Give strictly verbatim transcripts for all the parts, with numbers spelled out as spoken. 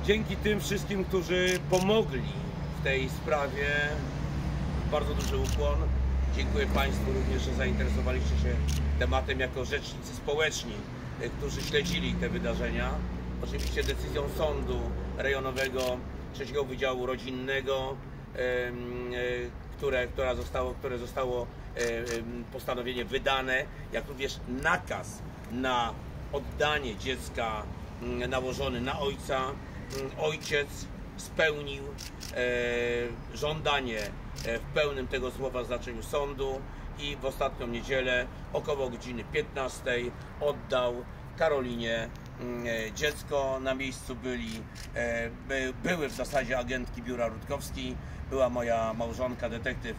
dzięki tym wszystkim, którzy pomogli w tej sprawie, bardzo duży ukłon. Dziękuję Państwu również, że zainteresowaliście się tematem jako rzecznicy społeczni, którzy śledzili te wydarzenia. Oczywiście decyzją Sądu Rejonowego trzeciego Wydziału Rodzinnego, które, która zostało, które zostało postanowienie wydane, jak również nakaz na oddanie dziecka nałożony na ojca. Ojciec spełnił żądanie w pełnym tego słowa znaczeniu sądu i w ostatnią niedzielę około godziny piętnastej oddał Karolinie dziecko. Na miejscu byli, były w zasadzie agentki biura Rutkowski, była moja małżonka, detektyw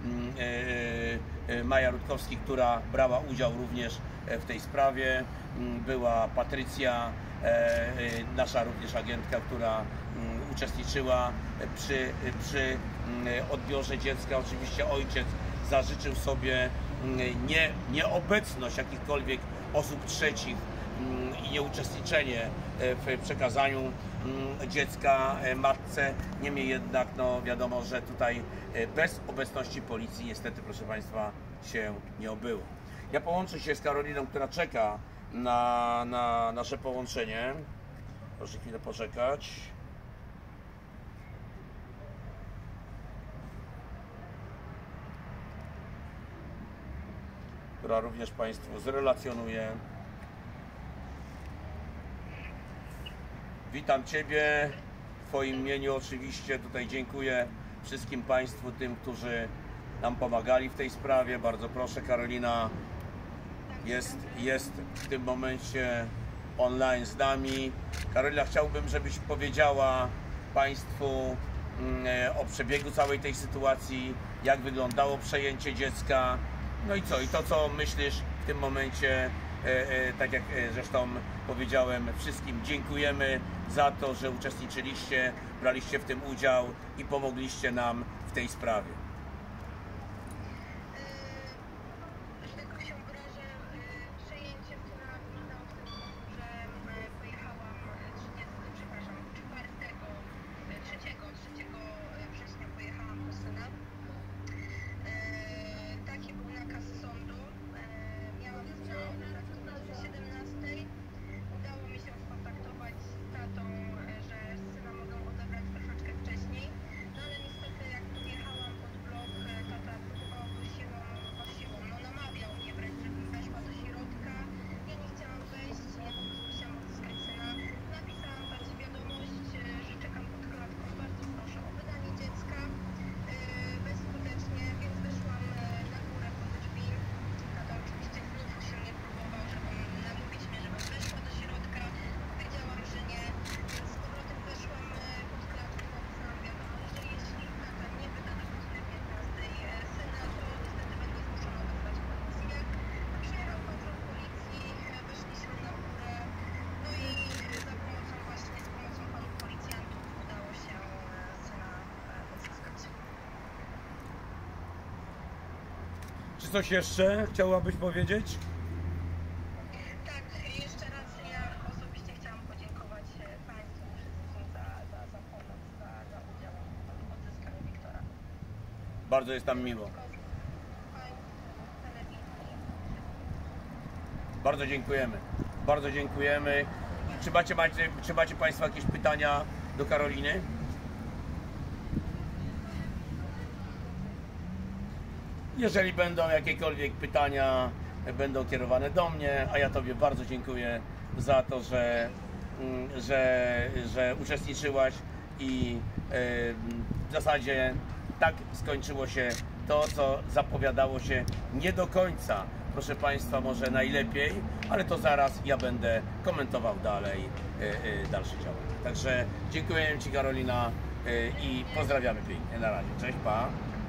Maja Rutkowski, która brała udział również w tej sprawie, była Patrycja, nasza również agentka, która uczestniczyła przy, przy odbiorze dziecka. Oczywiście ojciec zażyczył sobie nie, nieobecność jakichkolwiek osób trzecich i nieuczestniczenie w przekazaniu dziecka matce. Niemniej jednak no wiadomo, że tutaj bez obecności policji niestety, proszę Państwa, się nie obyło. Ja połączę się z Karoliną, która czeka na, na nasze połączenie. Proszę chwilę poczekać. Która również Państwu zrelacjonuje. Witam Ciebie w Twoim imieniu oczywiście. Tutaj dziękuję wszystkim Państwu, tym, którzy nam pomagali w tej sprawie. Bardzo proszę, Karolina jest, jest w tym momencie online z nami. Karolina, chciałbym, żebyś powiedziała Państwu o przebiegu całej tej sytuacji, jak wyglądało przejęcie dziecka. No i co? I to, co myślisz w tym momencie, tak jak zresztą powiedziałem, wszystkim dziękujemy za to, że uczestniczyliście, braliście w tym udział i pomogliście nam w tej sprawie. Czy coś jeszcze chciałabyś powiedzieć? Tak, jeszcze raz ja osobiście chciałam podziękować Państwu wszystkim za, za, za pomoc, za, za udział w odzyskaniu Wiktora. Bardzo jest nam miło. Bardzo dziękujemy. Bardzo dziękujemy. Czy macie, macie, czy macie Państwo jakieś pytania do Karoliny? Jeżeli będą jakiekolwiek pytania, będą kierowane do mnie, a ja Tobie bardzo dziękuję za to, że, że, że uczestniczyłaś i w zasadzie tak skończyło się to, co zapowiadało się nie do końca, proszę Państwa, może najlepiej, ale to zaraz ja będę komentował dalej dalszy ciąg. Także dziękuję Ci, Karolina, i pozdrawiamy pięknie. Na razie. Cześć, pa.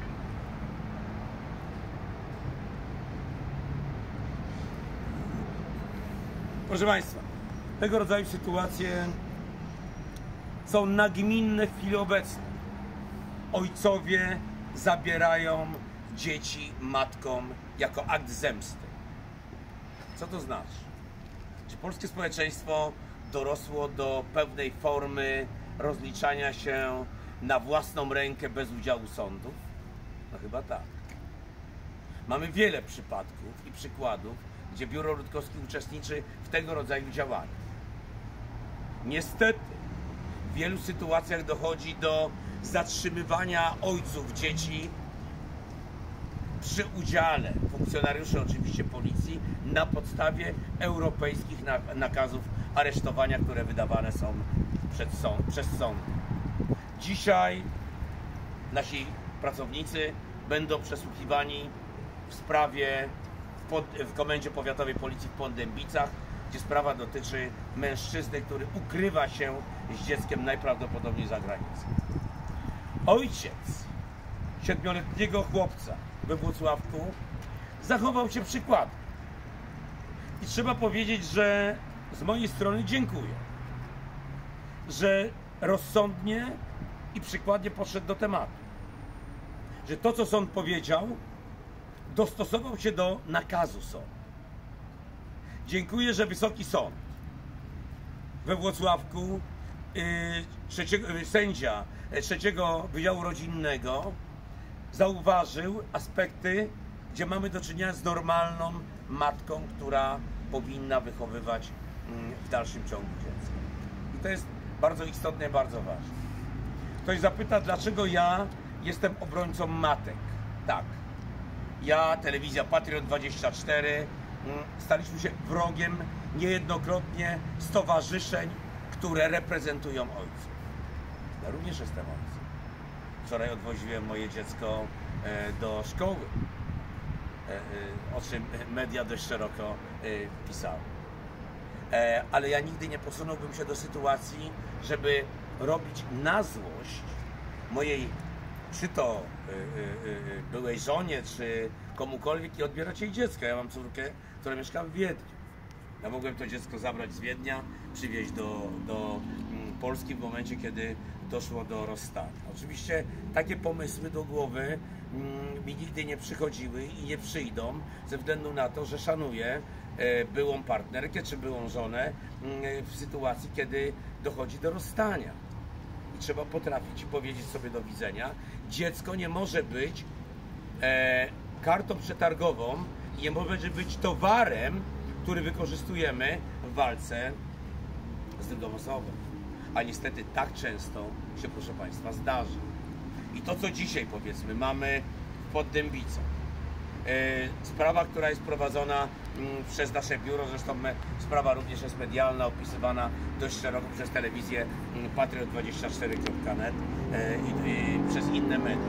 Proszę Państwa, tego rodzaju sytuacje są nagminne w chwili obecnej. Ojcowie zabierają dzieci matkom jako akt zemsty. Co to znaczy? Czy polskie społeczeństwo dorosło do pewnej formy rozliczania się na własną rękę bez udziału sądów? No chyba tak. Mamy wiele przypadków i przykładów, gdzie Biuro Rutkowski uczestniczy w tego rodzaju działaniach. Niestety w wielu sytuacjach dochodzi do zatrzymywania ojców dzieci przy udziale funkcjonariuszy oczywiście policji na podstawie europejskich nakazów aresztowania, które wydawane są przed sąd, przez sąd. Dzisiaj nasi pracownicy będą przesłuchiwani w sprawie w, pod, w Komendzie Powiatowej Policji w Pondębicach, gdzie sprawa dotyczy mężczyzny, który ukrywa się z dzieckiem najprawdopodobniej za granicą. Ojciec siedmioletniego chłopca we Włocławku zachował się przykładnie. I trzeba powiedzieć, że z mojej strony dziękuję, że rozsądnie i przykładnie podszedł do tematu. Że to, co sąd powiedział, dostosował się do nakazu sądu. Dziękuję, że Wysoki Sąd we Włocławku yy, trzeciego, yy, sędzia trzeciego Wydziału Rodzinnego zauważył aspekty, gdzie mamy do czynienia z normalną matką, która powinna wychowywać yy, w dalszym ciągu dziecko. I to jest bardzo istotne, bardzo ważne. Ktoś zapyta, dlaczego ja jestem obrońcą matek. Tak. Ja, telewizja Patriot dwadzieścia cztery, staliśmy się wrogiem niejednokrotnie stowarzyszeń, które reprezentują ojców. Ja również jestem ojcem. Wczoraj odwoziłem moje dziecko do szkoły, o czym media dość szeroko pisały. Ale ja nigdy nie posunąłbym się do sytuacji, żeby robić na złość mojej, czy to byłej żonie, czy komukolwiek, i odbierać jej dziecko. Ja mam córkę, która mieszka w Wiedniu. Ja mogłem to dziecko zabrać z Wiednia, przywieźć do, do Polski w momencie, kiedy doszło do rozstania. Oczywiście takie pomysły do głowy mi nigdy nie przychodziły i nie przyjdą, ze względu na to, że szanuję byłą partnerkę czy byłą żonę w sytuacji, kiedy dochodzi do rozstania. I trzeba potrafić powiedzieć sobie do widzenia. Dziecko nie może być e, kartą przetargową i nie może być towarem, który wykorzystujemy w walce z drugą osobą. A niestety tak często się, proszę Państwa, zdarza. I to, co dzisiaj, powiedzmy, mamy w Poddębicach, e, sprawa, która jest prowadzona m, przez nasze biuro, zresztą me, sprawa również jest medialna, opisywana dość szeroko przez telewizję Patriot dwadzieścia cztery kropka net e, i, i przez inne media.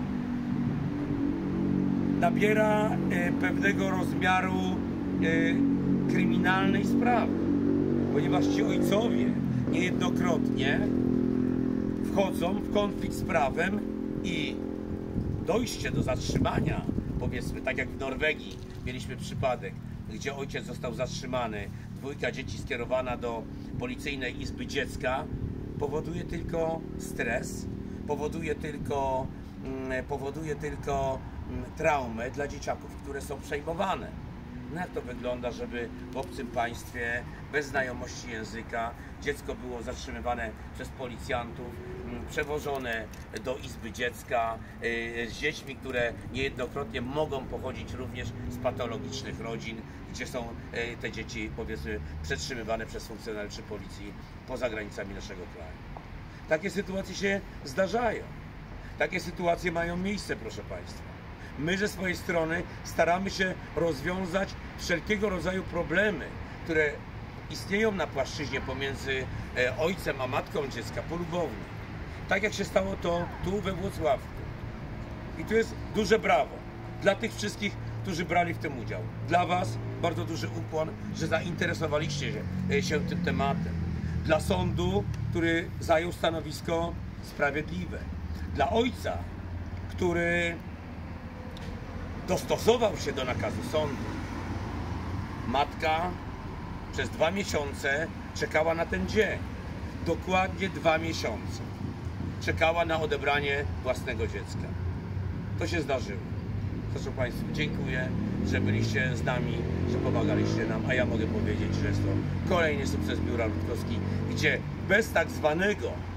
Nabiera e, pewnego rozmiaru e, kryminalnej sprawy, ponieważ ci ojcowie niejednokrotnie wchodzą w konflikt z prawem i dojście do zatrzymania, powiedzmy, tak jak w Norwegii mieliśmy przypadek, gdzie ojciec został zatrzymany, dwójka dzieci skierowana do policyjnej izby dziecka, powoduje tylko stres, powoduje tylko, powoduje tylko traumę dla dzieciaków, które są przejmowane. No jak to wygląda, żeby w obcym państwie, bez znajomości języka, dziecko było zatrzymywane przez policjantów, przewożone do izby dziecka z dziećmi, które niejednokrotnie mogą pochodzić również z patologicznych rodzin, gdzie są te dzieci, powiedzmy, przetrzymywane przez funkcjonariuszy policji poza granicami naszego kraju. Takie sytuacje się zdarzają. Takie sytuacje mają miejsce, proszę Państwa. My ze swojej strony staramy się rozwiązać wszelkiego rodzaju problemy, które istnieją na płaszczyźnie pomiędzy ojcem a matką dziecka, polubownie. Tak jak się stało to tu we Włocławku. I tu jest duże brawo dla tych wszystkich, którzy brali w tym udział. Dla Was bardzo duży ukłon, że zainteresowaliście się, się tym tematem. Dla sądu, który zajął stanowisko sprawiedliwe. Dla ojca, który dostosował się do nakazu sądu. Matka przez dwa miesiące czekała na ten dzień. Dokładnie dwa miesiące. Czekała na odebranie własnego dziecka. To się zdarzyło. Zresztą Państwu dziękuję, że byliście z nami, że pomagaliście nam, a ja mogę powiedzieć, że jest to kolejny sukces Biura Rutkowski, gdzie bez tak zwanego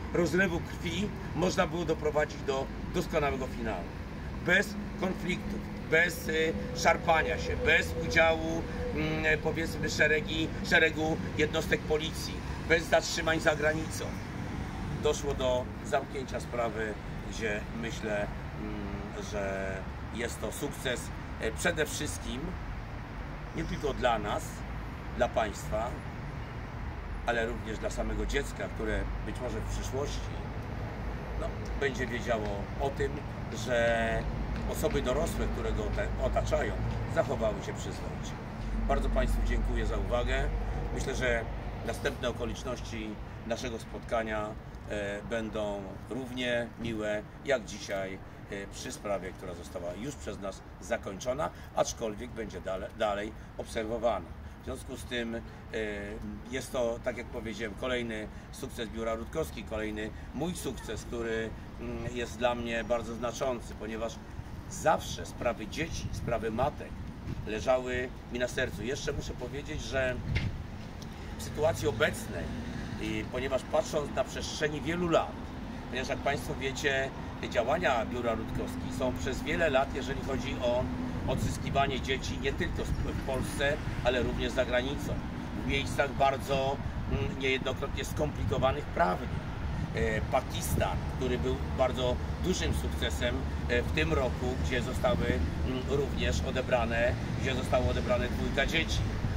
rozlewu krwi można było doprowadzić do doskonałego finału. Bez konfliktów, bez y, szarpania się, bez udziału y, powiedzmy szeregi, szeregu jednostek policji, bez zatrzymań za granicą. Doszło do zamknięcia sprawy, gdzie myślę, y, że jest to sukces y, przede wszystkim nie tylko dla nas, dla państwa, ale również dla samego dziecka, które być może w przyszłości no, będzie wiedziało o tym, że osoby dorosłe, które go otaczają, zachowały się przyzwoicie. Bardzo Państwu dziękuję za uwagę. Myślę, że następne okoliczności naszego spotkania e, będą równie miłe jak dzisiaj e, przy sprawie, która została już przez nas zakończona, aczkolwiek będzie dale, dalej obserwowana. W związku z tym y, jest to, tak jak powiedziałem, kolejny sukces Biura Rutkowski, kolejny mój sukces, który y, jest dla mnie bardzo znaczący, ponieważ zawsze sprawy dzieci, sprawy matek leżały mi na sercu. Jeszcze muszę powiedzieć, że w sytuacji obecnej, y, ponieważ patrząc na przestrzeni wielu lat, ponieważ jak Państwo wiecie, działania Biura Rutkowski są przez wiele lat, jeżeli chodzi o odzyskiwanie dzieci nie tylko w Polsce, ale również za granicą, w miejscach bardzo niejednokrotnie skomplikowanych prawnie. Pakistan, który był bardzo dużym sukcesem w tym roku, gdzie zostały również odebrane, gdzie zostało odebrane dwójka dzieci.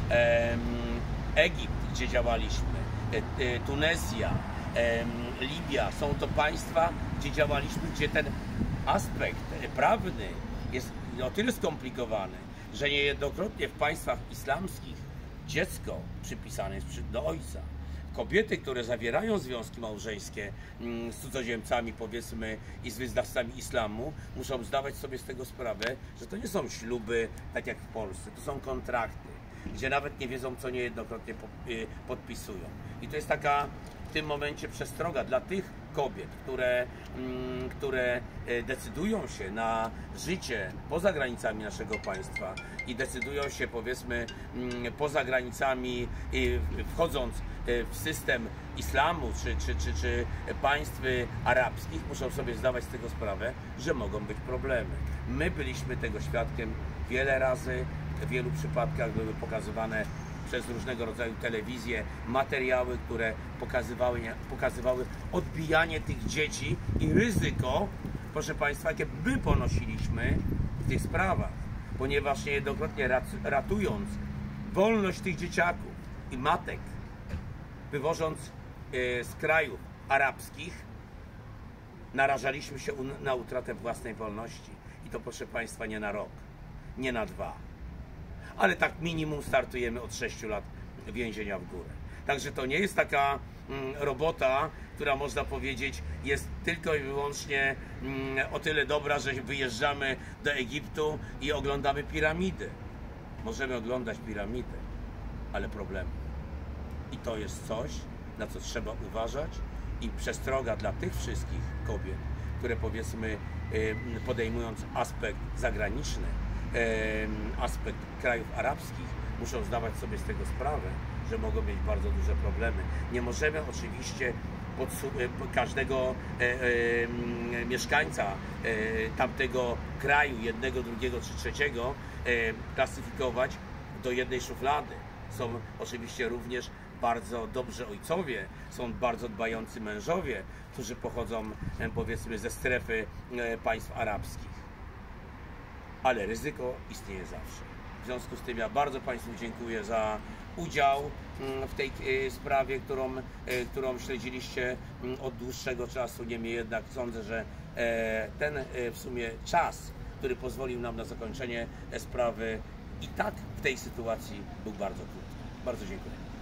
Egipt, gdzie działaliśmy, Tunezja, Libia, są to państwa, gdzie działaliśmy, gdzie ten aspekt prawny jest o tyle skomplikowany, że niejednokrotnie w państwach islamskich dziecko przypisane jest do ojca. Kobiety, które zawierają związki małżeńskie z cudzoziemcami, powiedzmy, i z wyznawcami islamu, muszą zdawać sobie z tego sprawę, że to nie są śluby tak jak w Polsce, to są kontrakty, gdzie nawet nie wiedzą, co niejednokrotnie podpisują. I to jest taka w tym momencie przestroga dla tych kobiet, które, które decydują się na życie poza granicami naszego państwa i decydują się, powiedzmy, poza granicami, wchodząc w system islamu czy, czy, czy, czy państw arabskich, muszą sobie zdawać z tego sprawę, że mogą być problemy. My byliśmy tego świadkiem wiele razy, w wielu przypadkach były pokazywane przez różnego rodzaju telewizje materiały, które pokazywały, pokazywały odbijanie tych dzieci i ryzyko, proszę Państwa, jakie my ponosiliśmy w tych sprawach, ponieważ niejednokrotnie ratując wolność tych dzieciaków i matek, wywożąc z krajów arabskich, narażaliśmy się na utratę własnej wolności. I to, proszę Państwa, nie na rok, nie na dwa, ale tak minimum startujemy od sześciu lat więzienia w górę. Także to nie jest taka mm, robota, która, można powiedzieć, jest tylko i wyłącznie mm, o tyle dobra, że wyjeżdżamy do Egiptu i oglądamy piramidy. Możemy oglądać piramidy, ale problemy. I to jest coś, na co trzeba uważać, i przestroga dla tych wszystkich kobiet, które, powiedzmy, podejmując aspekt zagraniczny, aspekt krajów arabskich, muszą zdawać sobie z tego sprawę, że mogą mieć bardzo duże problemy. Nie możemy oczywiście każdego e, e, mieszkańca e, tamtego kraju, jednego, drugiego czy trzeciego, e, klasyfikować do jednej szuflady. Są oczywiście również bardzo dobrzy ojcowie, są bardzo dbający mężowie, którzy pochodzą, e, powiedzmy, ze strefy e, państw arabskich. Ale ryzyko istnieje zawsze. W związku z tym ja bardzo Państwu dziękuję za udział w tej sprawie, którą, którą śledziliście od dłuższego czasu. Niemniej jednak sądzę, że ten w sumie czas, który pozwolił nam na zakończenie sprawy, i tak w tej sytuacji był bardzo krótki. Bardzo dziękuję.